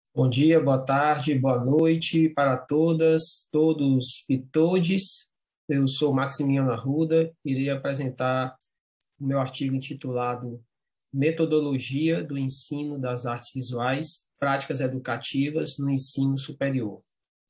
Bom dia, boa tarde, boa noite para todas, todos e todes. Eu sou Maximiano Arruda, irei apresentar o meu artigo intitulado Metodologia do Ensino das Artes Visuais, Práticas Educativas no Ensino Superior.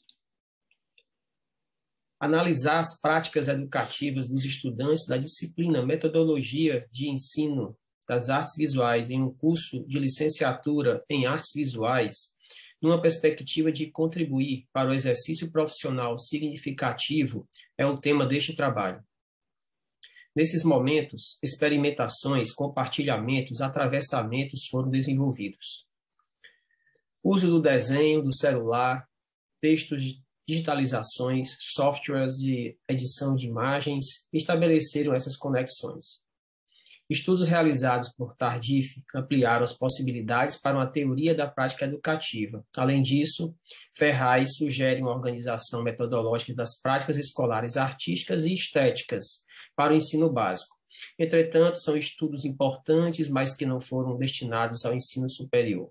Analisar as práticas educativas dos estudantes da disciplina Metodologia de Ensino das Artes Visuais em um curso de licenciatura em Artes Visuais, numa perspectiva de contribuir para o exercício profissional significativo, é o tema deste trabalho. Nesses momentos, experimentações, compartilhamentos, atravessamentos foram desenvolvidos. Uso do desenho, do celular, textos de digitalizações, softwares de edição de imagens estabeleceram essas conexões. Estudos realizados por Tardif ampliaram as possibilidades para uma teoria da prática educativa. Além disso, Ferraz sugere uma organização metodológica das práticas escolares artísticas e estéticas para o ensino básico. Entretanto, são estudos importantes, mas que não foram destinados ao ensino superior.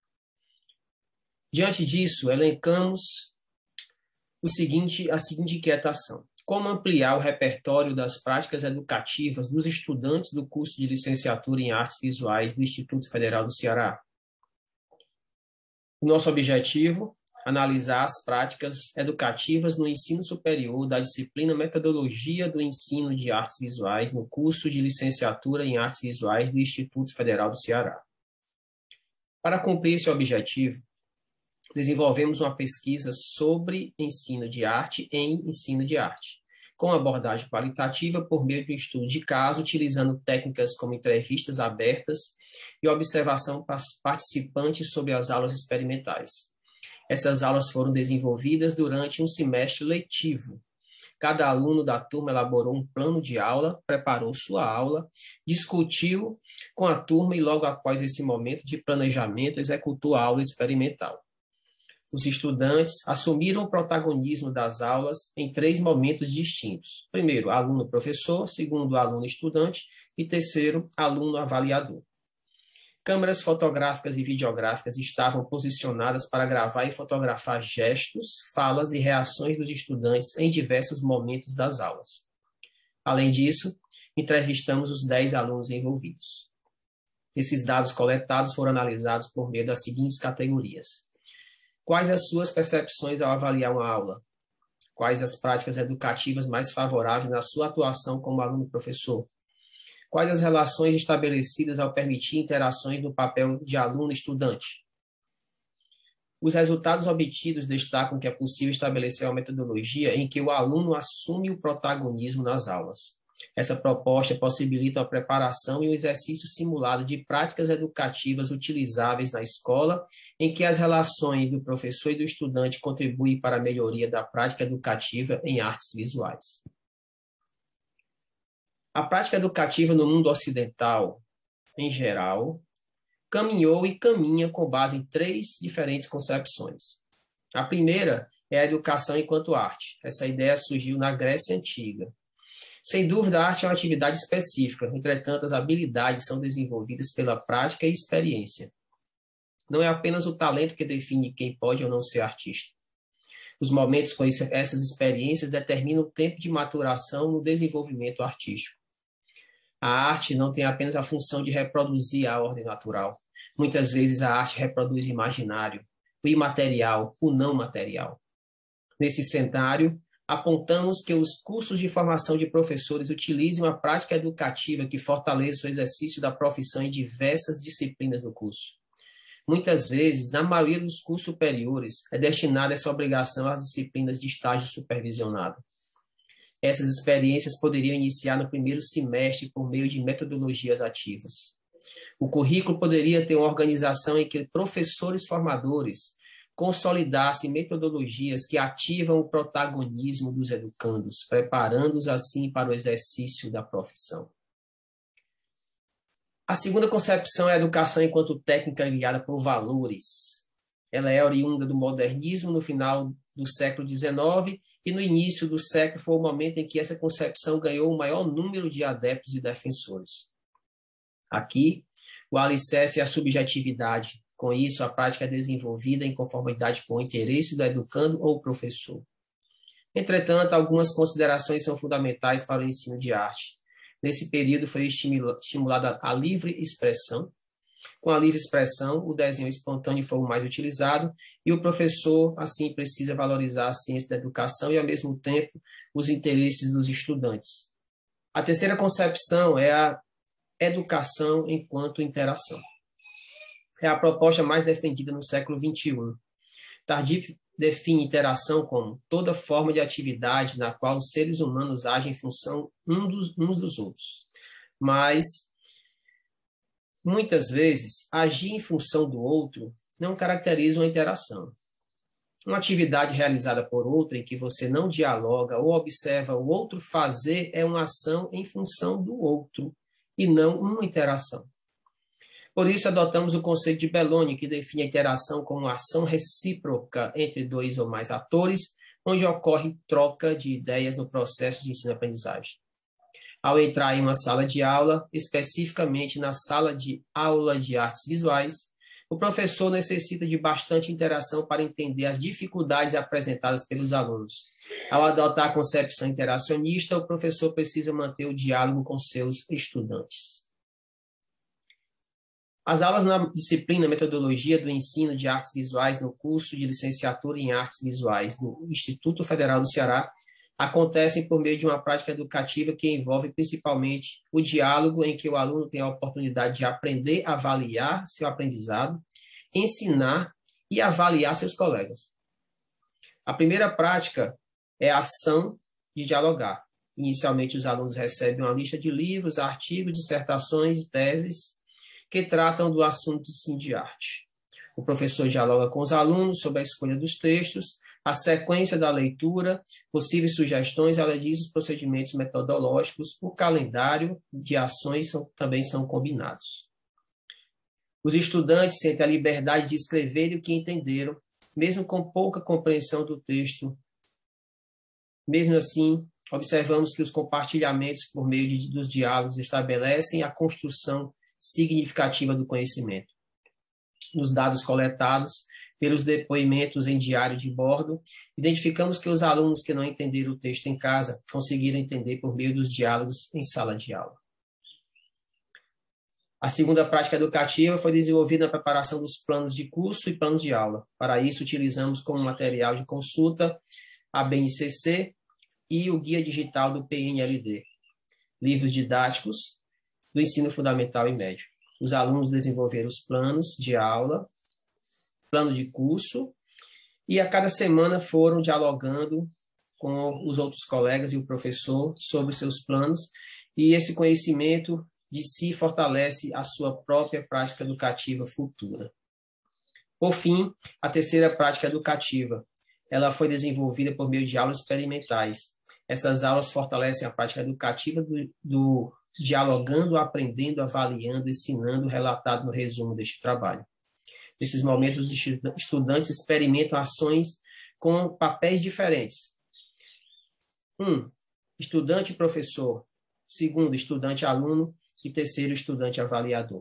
Diante disso, elencamos a seguinte inquietação: como ampliar o repertório das práticas educativas dos estudantes do curso de licenciatura em Artes Visuais do Instituto Federal do Ceará? O nosso objetivo: analisar as práticas educativas no ensino superior da disciplina Metodologia do Ensino de Artes Visuais no curso de licenciatura em Artes Visuais do Instituto Federal do Ceará. Para cumprir esse objetivo, desenvolvemos uma pesquisa sobre ensino de arte em ensino de arte, com abordagem qualitativa por meio do estudo de caso, utilizando técnicas como entrevistas abertas e observação participantes sobre as aulas experimentais. Essas aulas foram desenvolvidas durante um semestre letivo. Cada aluno da turma elaborou um plano de aula, preparou sua aula, discutiu com a turma e logo após esse momento de planejamento, executou a aula experimental. Os estudantes assumiram o protagonismo das aulas em 3 momentos distintos. Primeiro, aluno-professor, segundo, aluno-estudante e terceiro, aluno-avaliador. Câmeras fotográficas e videográficas estavam posicionadas para gravar e fotografar gestos, falas e reações dos estudantes em diversos momentos das aulas. Além disso, entrevistamos os 10 alunos envolvidos. Esses dados coletados foram analisados por meio das seguintes categorias: quais as suas percepções ao avaliar uma aula? Quais as práticas educativas mais favoráveis na sua atuação como aluno-professor? Quais as relações estabelecidas ao permitir interações no papel de aluno-estudante? Os resultados obtidos destacam que é possível estabelecer uma metodologia em que o aluno assume o protagonismo nas aulas. Essa proposta possibilita a preparação e o exercício simulado de práticas educativas utilizáveis na escola, em que as relações do professor e do estudante contribuem para a melhoria da prática educativa em artes visuais. A prática educativa no mundo ocidental, em geral, caminhou e caminha com base em 3 diferentes concepções. A primeira é a educação enquanto arte. Essa ideia surgiu na Grécia Antiga. Sem dúvida, a arte é uma atividade específica, entretanto, as habilidades são desenvolvidas pela prática e experiência. Não é apenas o talento que define quem pode ou não ser artista. Os momentos com essas experiências determinam o tempo de maturação no desenvolvimento artístico. A arte não tem apenas a função de reproduzir a ordem natural. Muitas vezes a arte reproduz o imaginário, o imaterial, o não material. Nesse cenário, apontamos que os cursos de formação de professores utilizem uma prática educativa que fortaleça o exercício da profissão em diversas disciplinas do curso. Muitas vezes, na maioria dos cursos superiores, é destinada essa obrigação às disciplinas de estágio supervisionado. Essas experiências poderiam iniciar no primeiro semestre por meio de metodologias ativas. O currículo poderia ter uma organização em que professores formadores consolidassem metodologias que ativam o protagonismo dos educandos, preparando-os assim para o exercício da profissão. A segunda concepção é a educação enquanto técnica guiada por valores. Ela é oriunda do modernismo no final do século XIX e no início do século foi o momento em que essa concepção ganhou o maior número de adeptos e defensores. Aqui, o alicerce é a subjetividade, Com isso, a prática é desenvolvida em conformidade com o interesse do educando ou professor. Entretanto, algumas considerações são fundamentais para o ensino de arte. Nesse período foi estimulada a livre expressão. Com a livre expressão, o desenho espontâneo foi o mais utilizado e o professor, assim, precisa valorizar a ciência da educação e, ao mesmo tempo, os interesses dos estudantes. A terceira concepção é a educação enquanto interação. É a proposta mais defendida no século XXI. Tardif define interação como toda forma de atividade na qual os seres humanos agem em função uns dos outros. Mas, muitas vezes, agir em função do outro não caracteriza uma interação. Uma atividade realizada por outra em que você não dialoga ou observa o outro fazer é uma ação em função do outro e não uma interação. Por isso, adotamos o conceito de Belloni, que define a interação como uma ação recíproca entre dois ou mais atores, onde ocorre troca de ideias no processo de ensino-aprendizagem. Ao entrar em uma sala de aula, especificamente na sala de aula de artes visuais, o professor necessita de bastante interação para entender as dificuldades apresentadas pelos alunos. Ao adotar a concepção interacionista, o professor precisa manter o diálogo com seus estudantes. As aulas na disciplina Metodologia do Ensino de Artes Visuais no curso de Licenciatura em Artes Visuais do Instituto Federal do Ceará acontecem por meio de uma prática educativa que envolve principalmente o diálogo em que o aluno tem a oportunidade de aprender a avaliar seu aprendizado, ensinar e avaliar seus colegas. A primeira prática é a ação de dialogar. Inicialmente, os alunos recebem uma lista de livros, artigos, dissertações e teses que tratam do assunto de ensino de arte. O professor dialoga com os alunos sobre a escolha dos textos, a sequência da leitura, possíveis sugestões, além disso, os procedimentos metodológicos, o calendário de ações também são combinados. Os estudantes sentem a liberdade de escrever o que entenderam, mesmo com pouca compreensão do texto. Mesmo assim, observamos que os compartilhamentos por meio dos diálogos estabelecem a construção significativa do conhecimento. Nos dados coletados pelos depoimentos em diário de bordo, identificamos que os alunos que não entenderam o texto em casa conseguiram entender por meio dos diálogos em sala de aula. A segunda prática educativa foi desenvolvida na preparação dos planos de curso e planos de aula. Para isso, utilizamos como material de consulta a BNCC e o Guia Digital do PNLD, livros didáticos do ensino fundamental e médio. Os alunos desenvolveram os planos de aula, plano de curso, e a cada semana foram dialogando com os outros colegas e o professor sobre seus planos, e esse conhecimento de si fortalece a sua própria prática educativa futura. Por fim, a terceira prática educativa. Ela foi desenvolvida por meio de aulas experimentais. Essas aulas fortalecem a prática educativa do dialogando, aprendendo, avaliando, ensinando, relatado no resumo deste trabalho. Nesses momentos, os estudantes experimentam ações com papéis diferentes. 1, estudante e professor. 2, estudante e aluno. E 3, estudante e avaliador.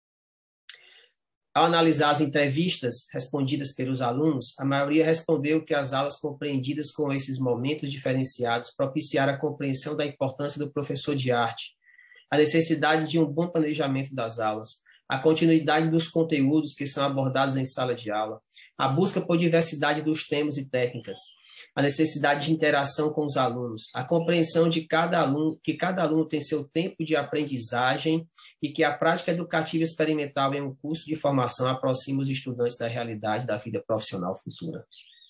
Ao analisar as entrevistas respondidas pelos alunos, a maioria respondeu que as aulas compreendidas com esses momentos diferenciados propiciaram a compreensão da importância do professor de arte, a necessidade de um bom planejamento das aulas, a continuidade dos conteúdos que são abordados em sala de aula, a busca por diversidade dos temas e técnicas, a necessidade de interação com os alunos, a compreensão de que cada aluno tem seu tempo de aprendizagem e que a prática educativa experimental em um curso de formação aproxima os estudantes da realidade da vida profissional futura.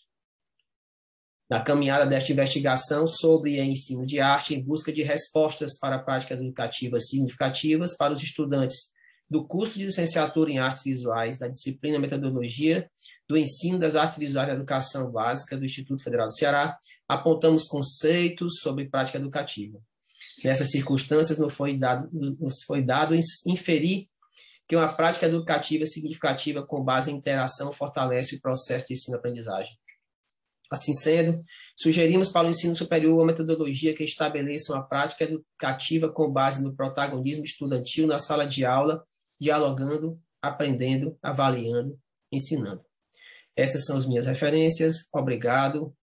Na caminhada desta investigação sobre ensino de arte em busca de respostas para práticas educativas significativas para os estudantes do curso de licenciatura em artes visuais da disciplina Metodologia do Ensino das Artes Visuais da Educação Básica do Instituto Federal do Ceará, apontamos conceitos sobre prática educativa. Nessas circunstâncias, nos foi dado inferir que uma prática educativa significativa com base em interação fortalece o processo de ensino-aprendizagem. Assim sendo, sugerimos para o ensino superior uma metodologia que estabeleça uma prática educativa com base no protagonismo estudantil na sala de aula, dialogando, aprendendo, avaliando, ensinando. Essas são as minhas referências. Obrigado.